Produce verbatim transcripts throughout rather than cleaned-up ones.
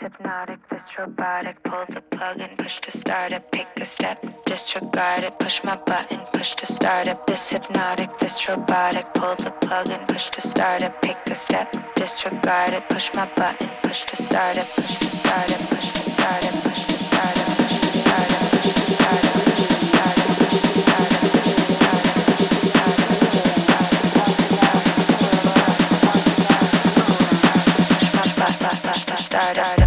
hypnotic, this robotic. Pull the plug and push to start it. Pick a step, disregard it. Push my button, push to start it. This hypnotic, this robotic. Pull the plug and push to start it. Pick a step, disregard it. Push my button, push to start it. Push to start it, push to start it. Push to start it, push to start it. Push to start it, push to start it. Push to start it, push to start it. Push to start it.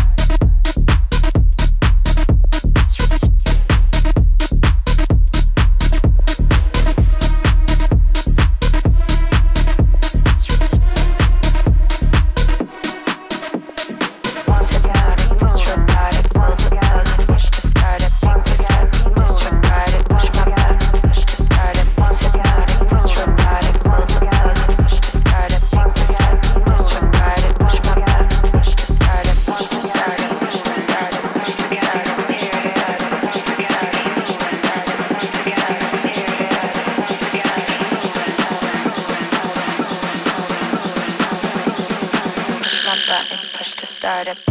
Push to start it.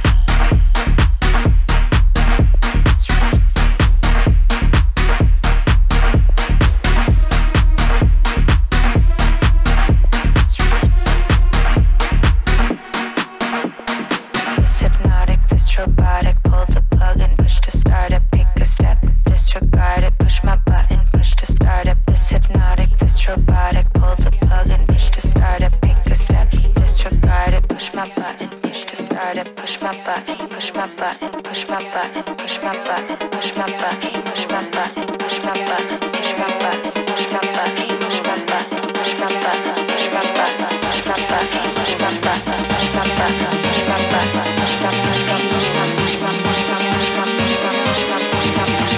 This hypnotic, this robotic. Pull the plug and push to start it. Pick a step, disregard it. Push my button, push to start it. This hypnotic, this robotic. Pull the plug and push to start it. Pick a step, disregard it. Push my button, push to start it. Push my button, push my button, push my button, push my button, push my button, push my button, push my button, push my button, push my button, push my button, push my button, push my button, push my button, push my button, push my button, push my button, push my button, push my push my push my push my push my push my push my push my push my push my push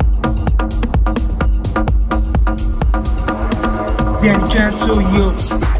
Dani Canso, yo.